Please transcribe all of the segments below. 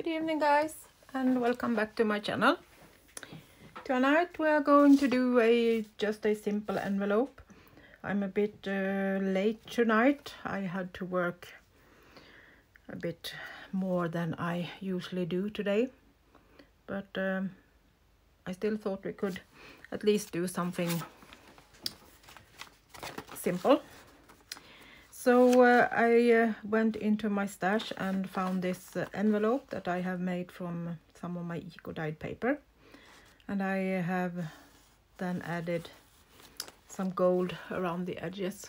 Good evening guys, and welcome back to my channel. Tonight we are going to do just a simple envelope. I'm a bit late tonight. I had to work a bit more than I usually do today, but I still thought we could at least do something simple. So I went into my stash and found this envelope that I have made from some of my eco dyed paper, and I have then added some gold around the edges.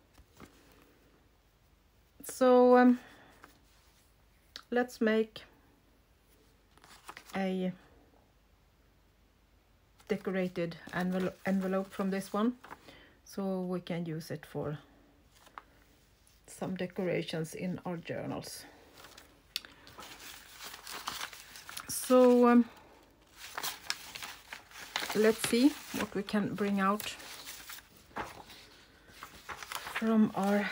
So let's make a decorated envelope from this one, so we can use it for some decorations in our journals. So let's see what we can bring out from our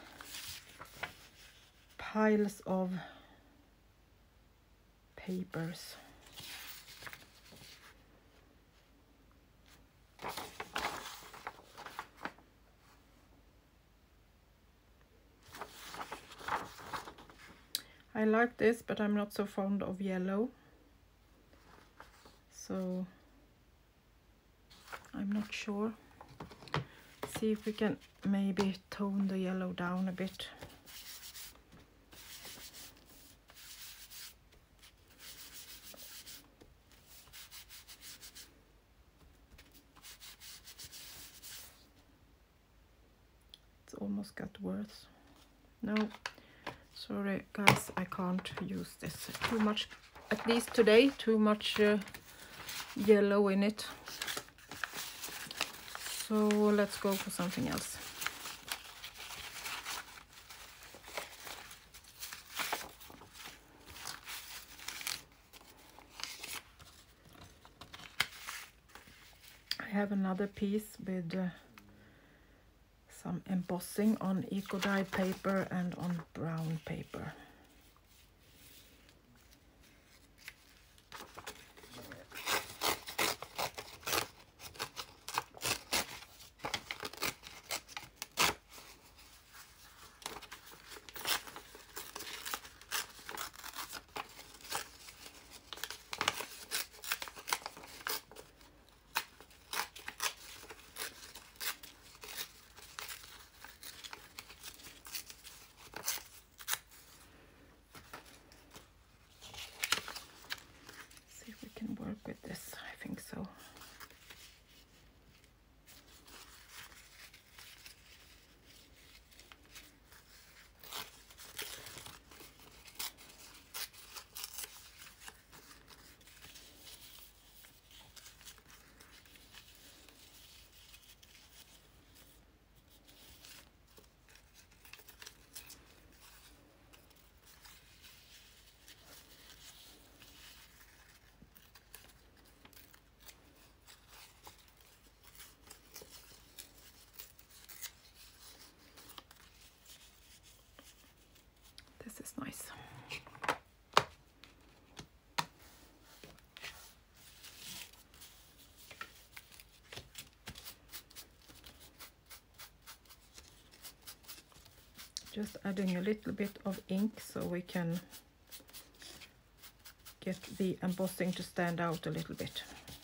piles of papers. I like this, but I'm not so fond of yellow, so I'm not sure. See if we can maybe tone the yellow down a bit. It's almost got worse. No, sorry guys, I can't use this too much, at least today, too much yellow in it. So let's go for something else. I have another piece with some embossing on eco dyed paper and on brown paper. Work with this, I think so. This is nice. Just adding a little bit of ink so we can get the embossing to stand out a little bit.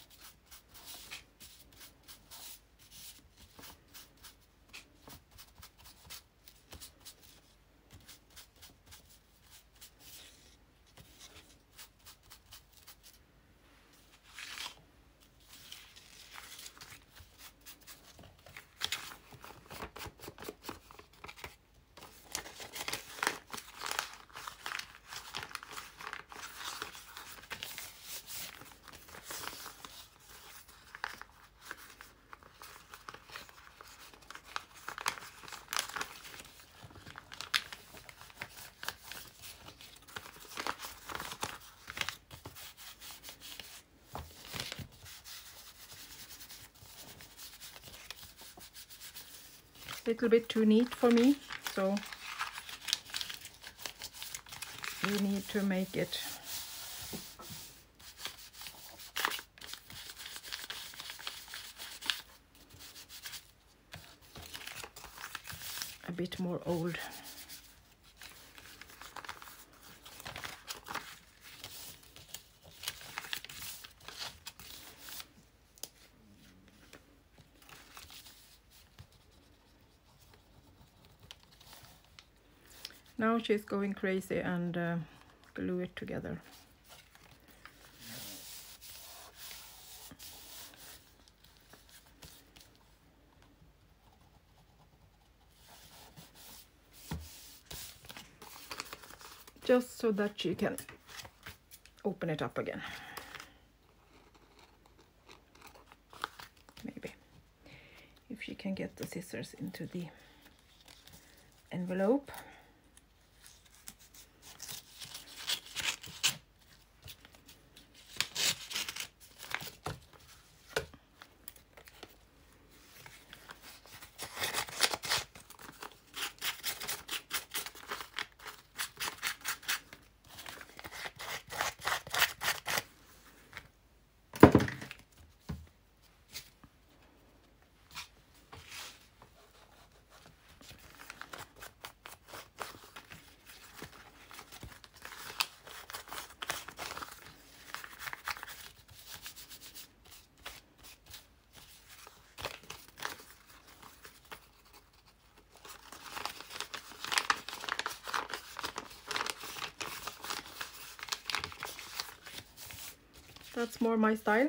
Little bit too neat for me, so we need to make it bit more old. Now she's going crazy and glue it together. Just so that she can open it up again. Maybe. If she can get the scissors into the envelope. That's more my style.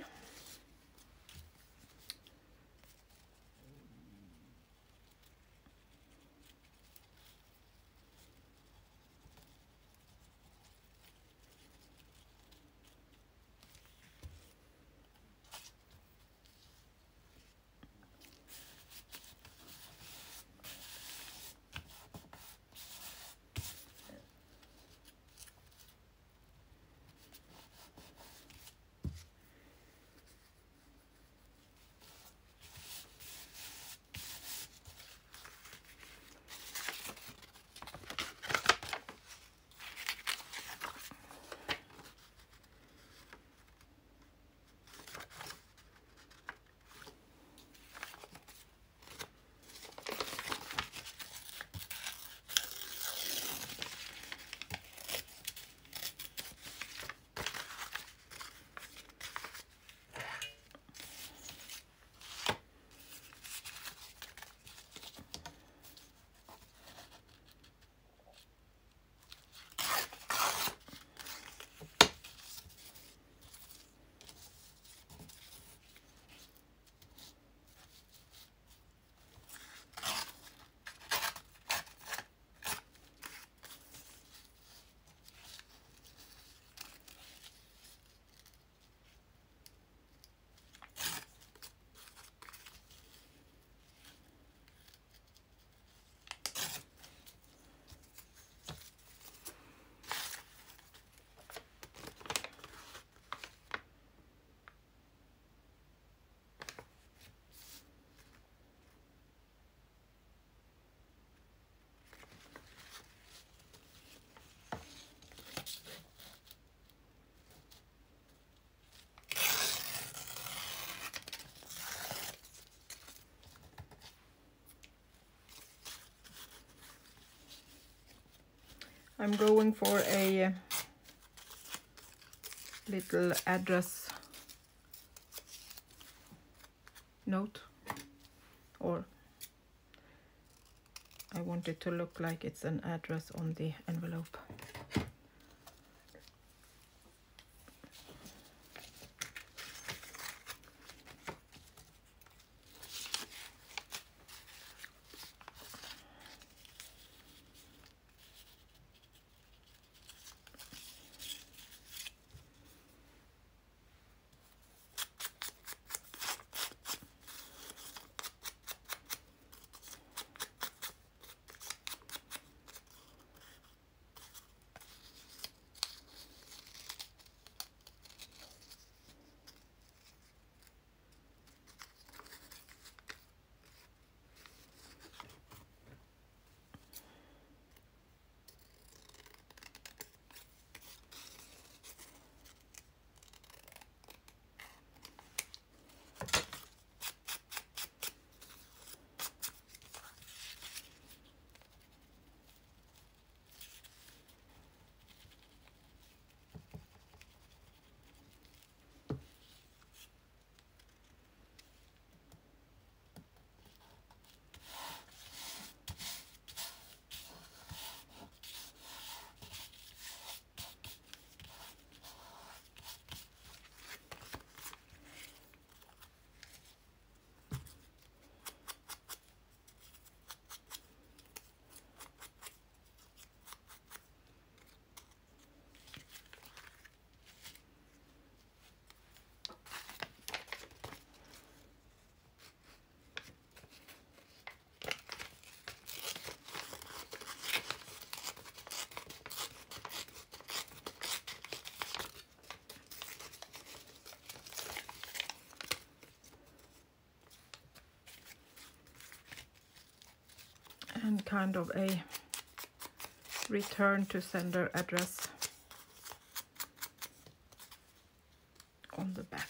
I'm going for a little address note, or I want it to look like it's an address on the envelope. and kind of a return to sender address on the back.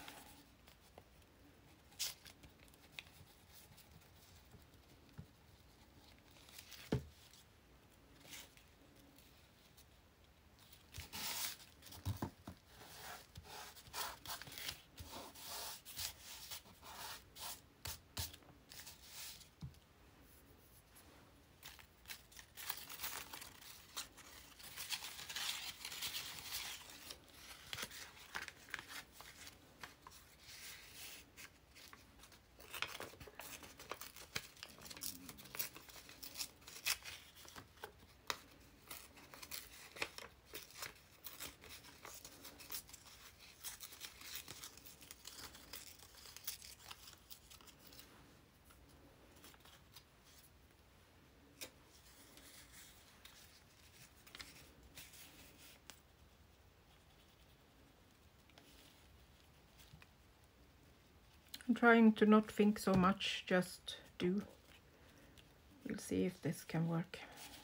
I'm trying to not think so much, just do. We'll see if this can work.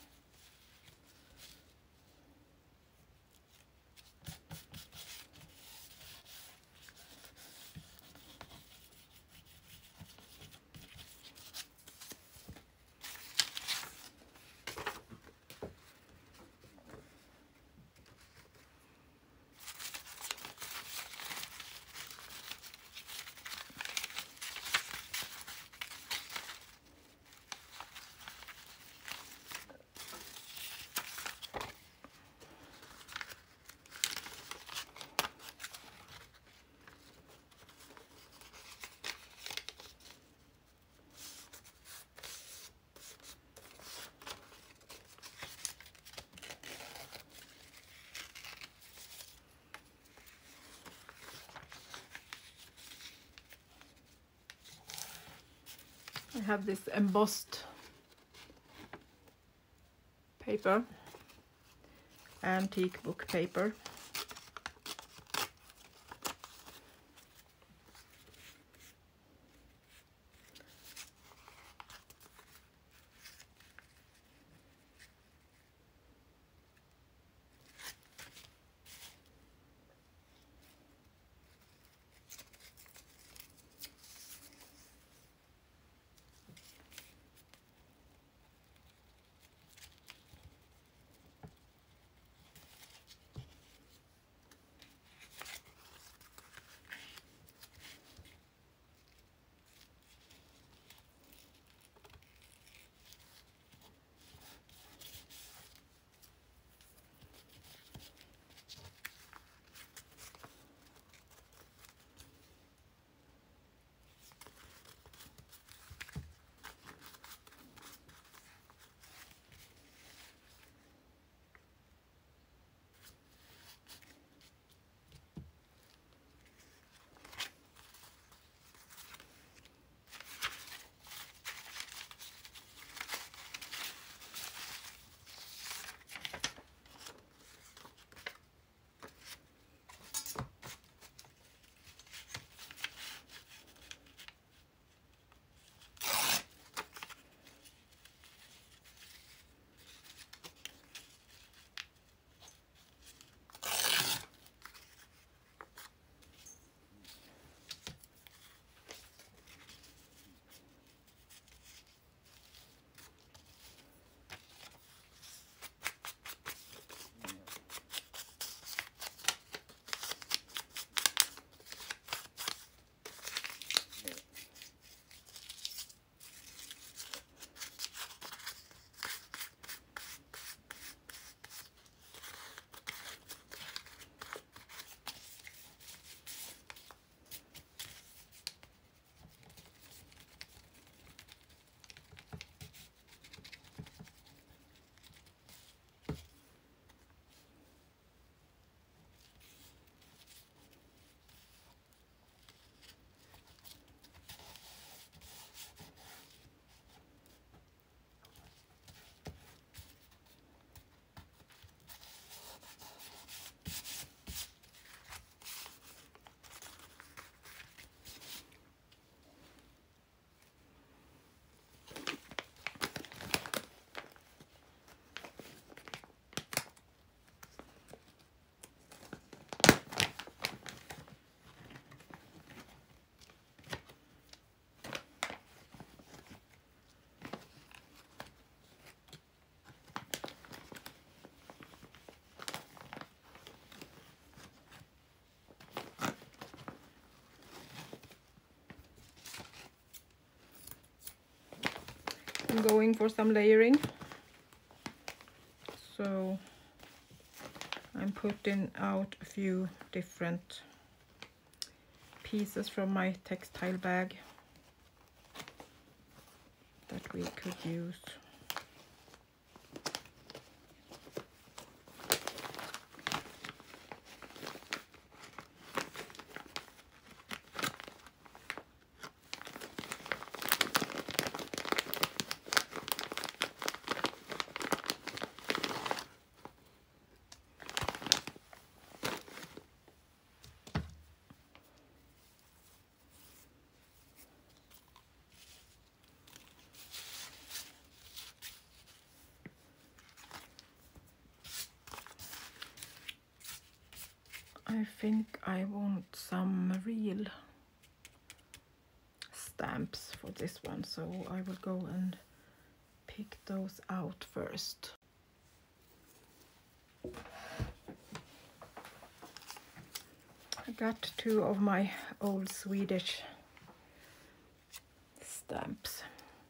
I have this embossed paper, antique book paper. I'm going for some layering. So I'm putting out a few different pieces from my textile bag that we could use. I think I want some real stamps for this one, so I will go and pick those out first. I got two of my old Swedish stamps.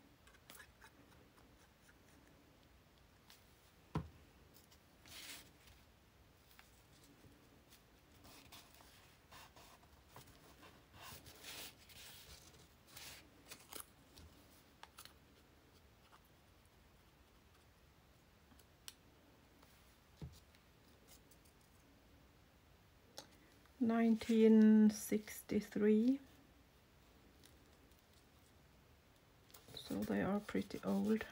(1963), so they are pretty old.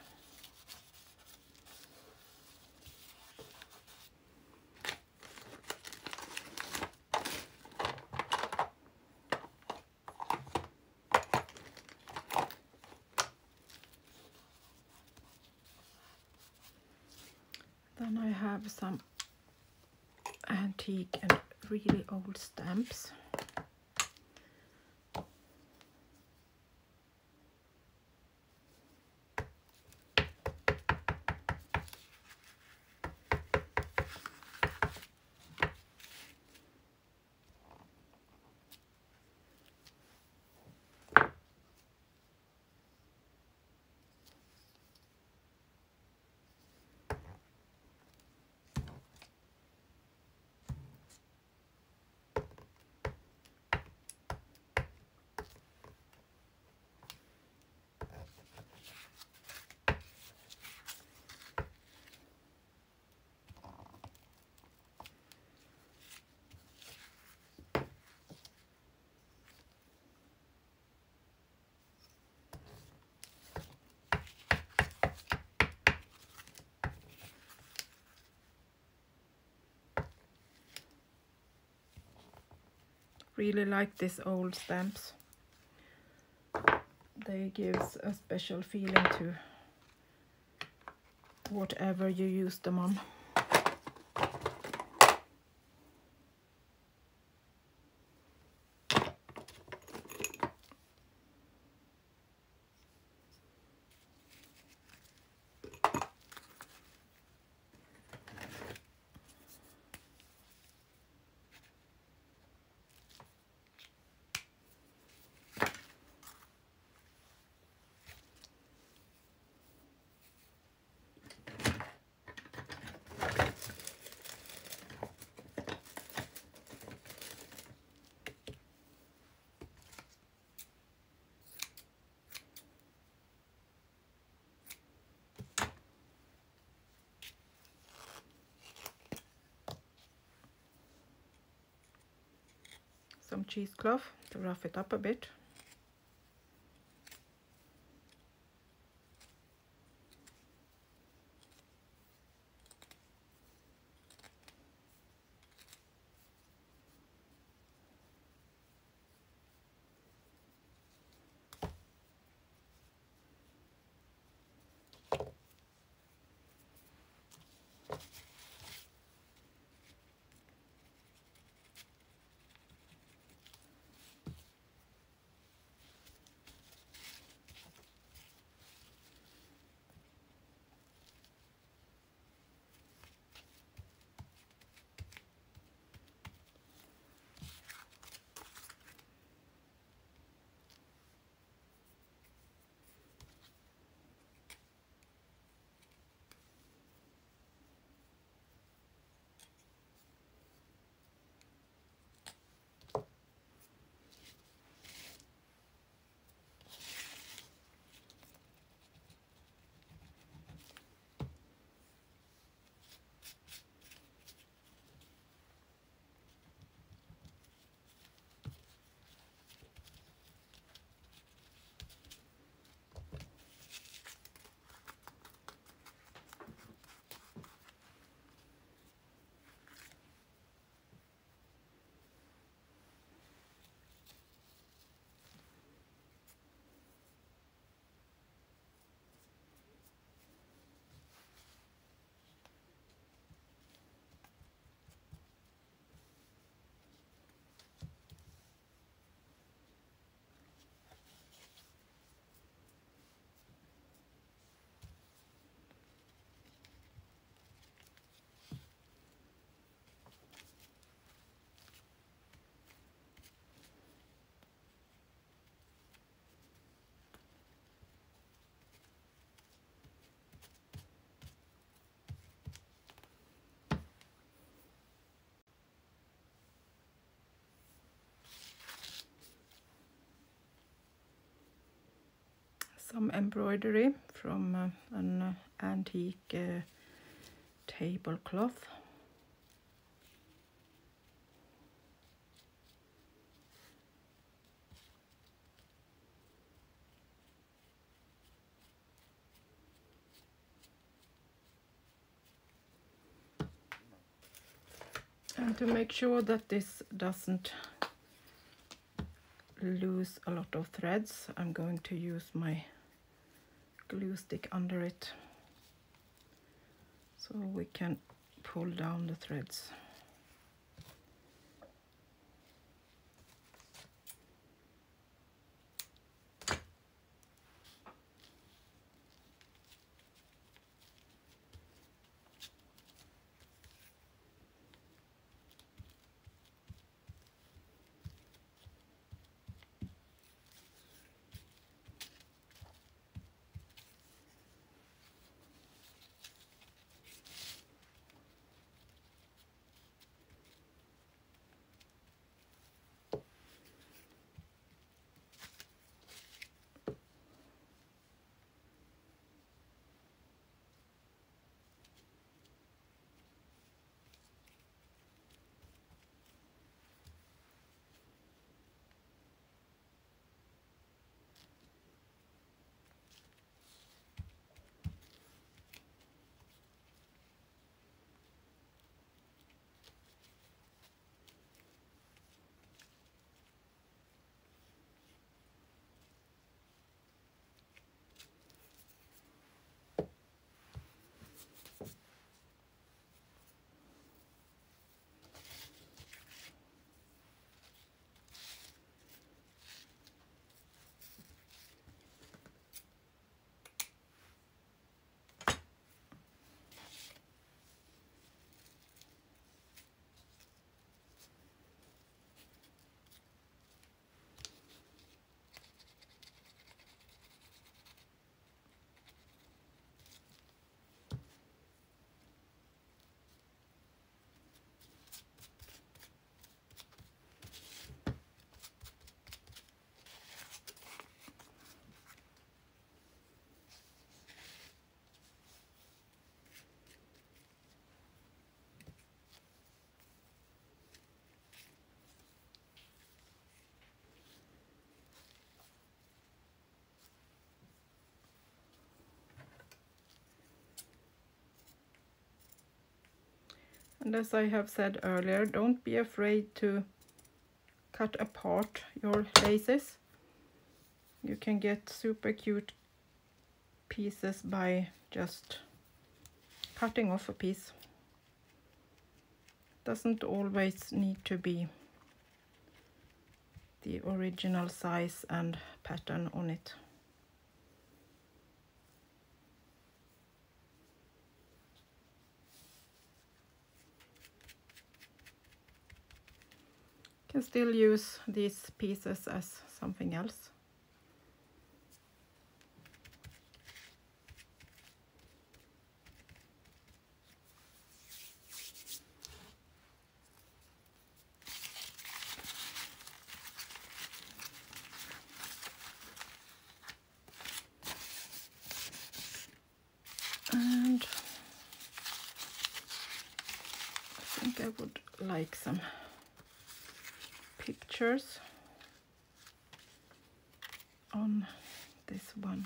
Then I have some antique and really old stamps. Really like these old stamps. They gives a special feeling to whatever you use them on. Some cheesecloth to rough it up a bit. some embroidery from an antique tablecloth. And to make sure that this doesn't lose a lot of threads, I'm going to use my glue stick under it so we can pull down the threads. And as I have said earlier, don't be afraid to cut apart your laces. You can get super cute pieces by just cutting off a piece. Doesn't always need to be the original size and pattern on it. Can still use these pieces as something else. And I think I would like some pictures on this one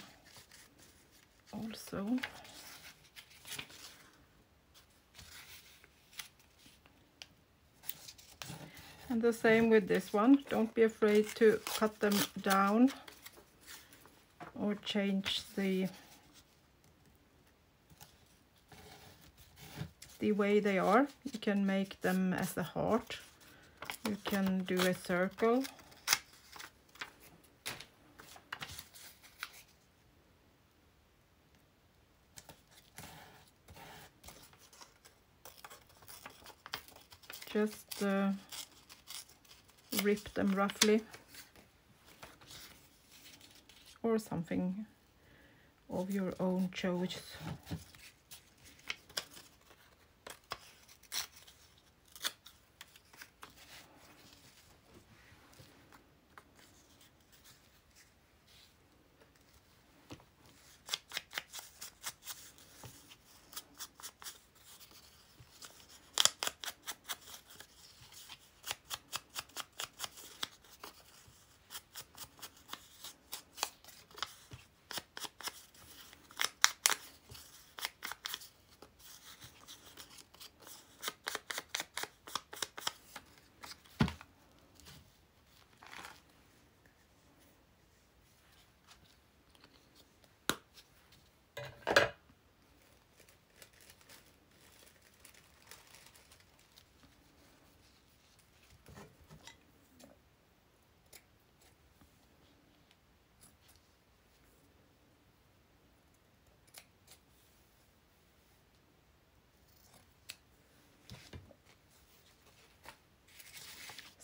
also. And the same with this one. Don't be afraid to cut them down or change the way they are. You can make them as a heart. You can do a circle. Just rip them roughly, or something of your own choice.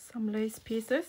some lace pieces.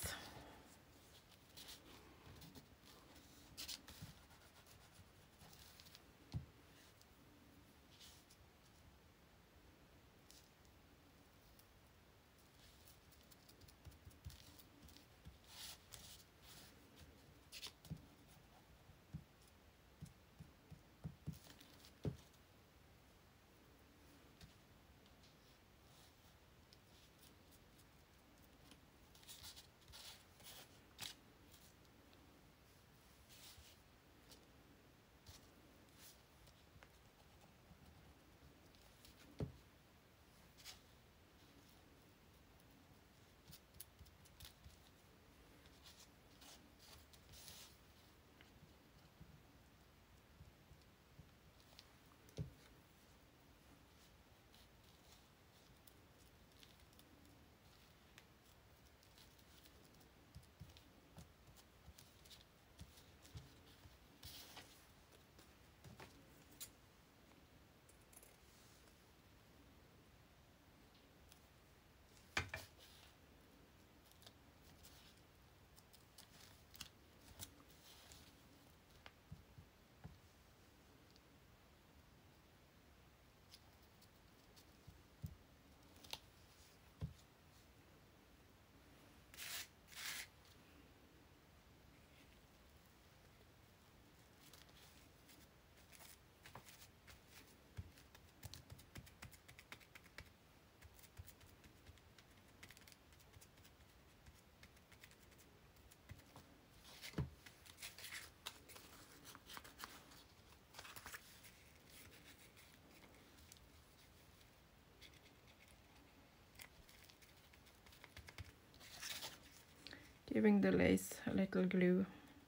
Giving the lace a little glue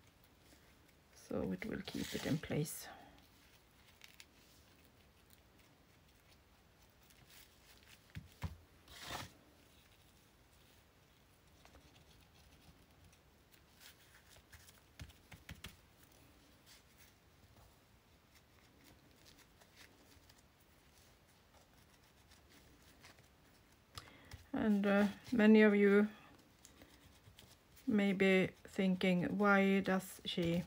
so it will keep it in place. And many of you may be thinking, why does she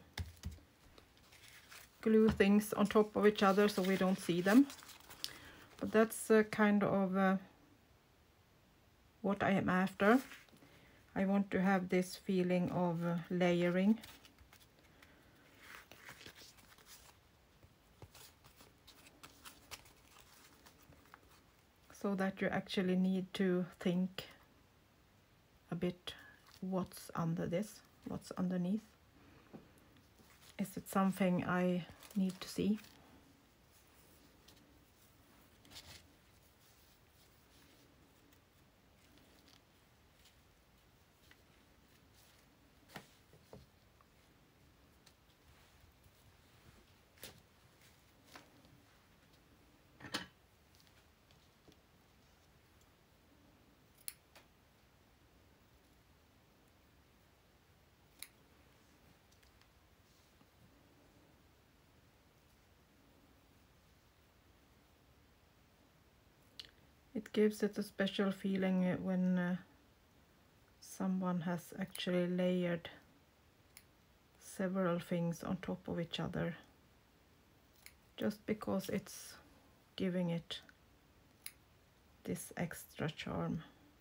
glue things on top of each other so we don't see them? But that's kind of what I am after. I want to have this feeling of layering. So that you actually need to think a bit what's under this, what's underneath. Is it something I need to see? It gives it a special feeling when someone has actually layered several things on top of each other, just because it's giving it this extra charm.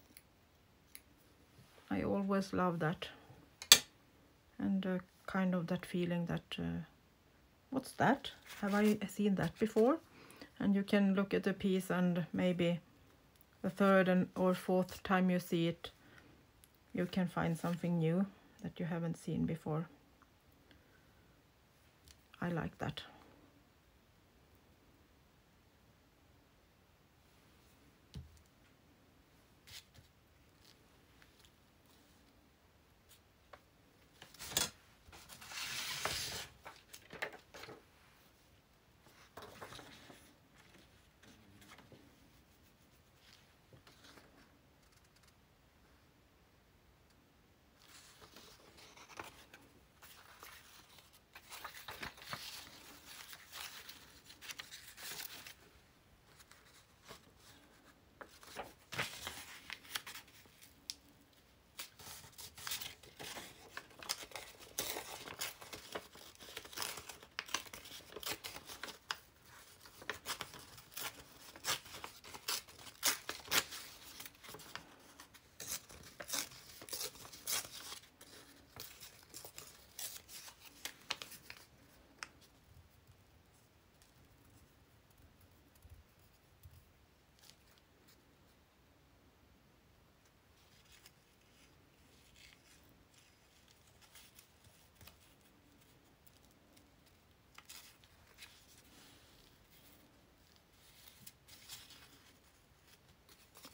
I always love that, and kind of that feeling that what's that? Have I seen that before? And you can look at the piece and maybe the third or fourth time you see it, you can find something new that you haven't seen before. I like that.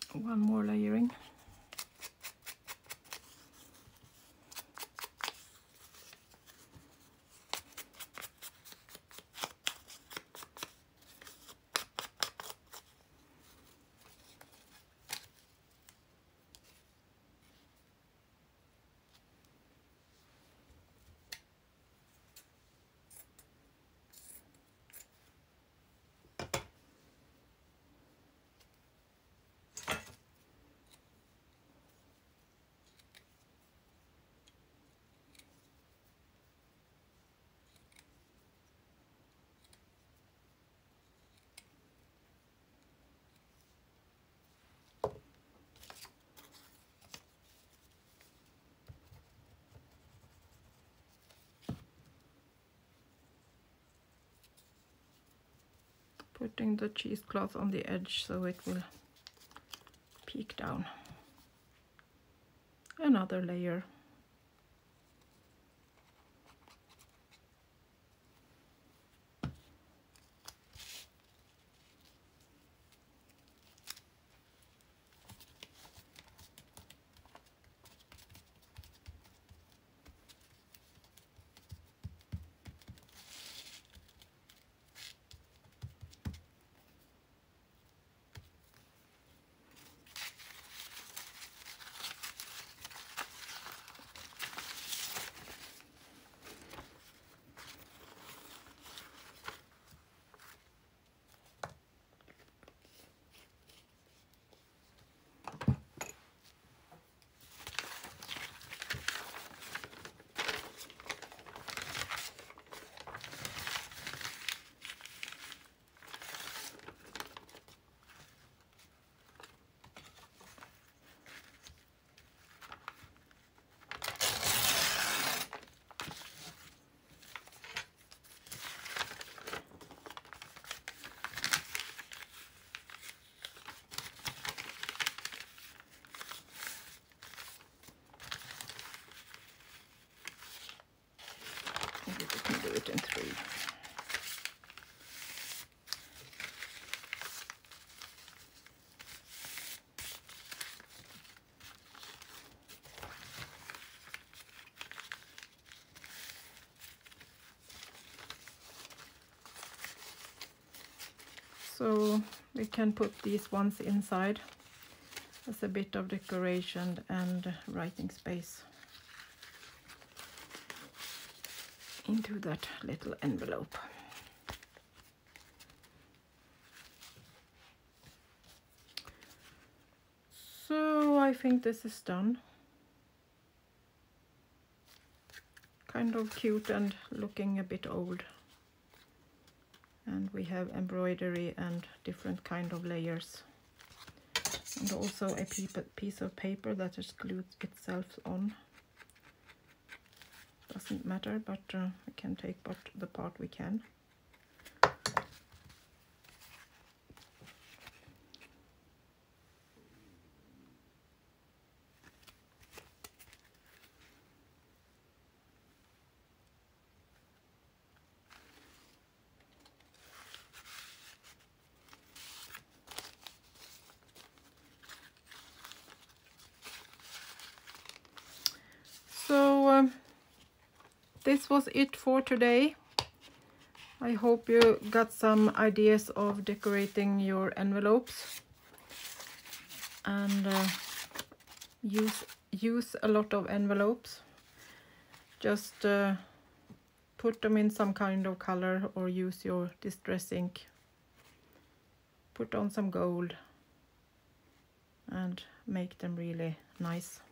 one more layering. Putting the cheesecloth on the edge so it will peek down. Another layer. Maybe we can do it in 3. So we can put these ones inside as a bit of decoration and writing space into that little envelope. So I think this is done. Kind of cute and looking a bit old. And we have embroidery and different kind of layers. And also a piece of paper that is glued itself on. Doesn't matter, but we can take the part we can. So this was it for today. I hope you got some ideas of decorating your envelopes, and use a lot of envelopes. Just put them in some kind of color or use your distress ink. Put on some gold and make them really nice.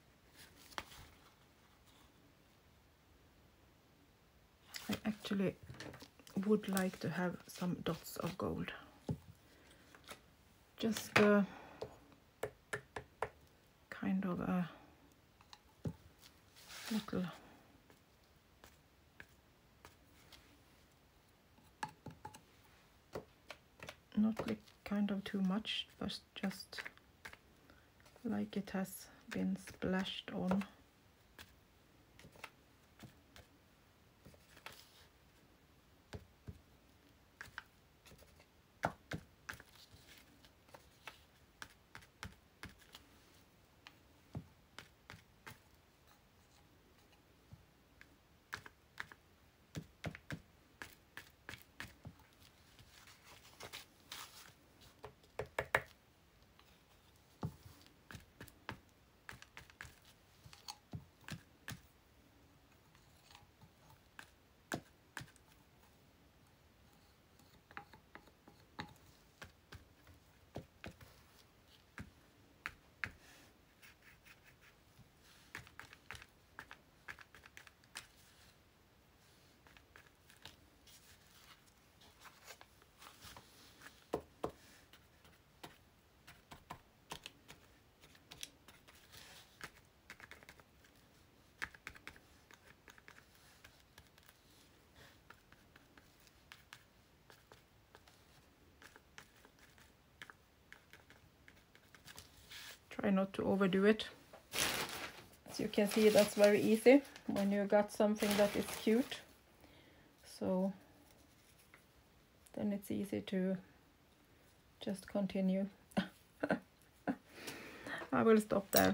I actually would like to have some dots of gold. Just kind of a little not like kind of too much, but just like it has been splashed on. Try not to overdo it. As you can see, that's very easy when you got something that is cute. So then it's easy to just continue. I will stop there.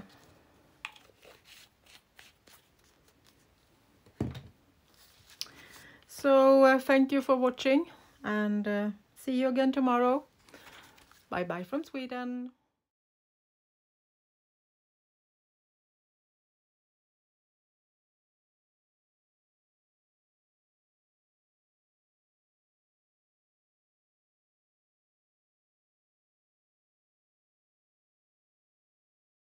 So thank you for watching, and see you again tomorrow. Bye bye from Sweden.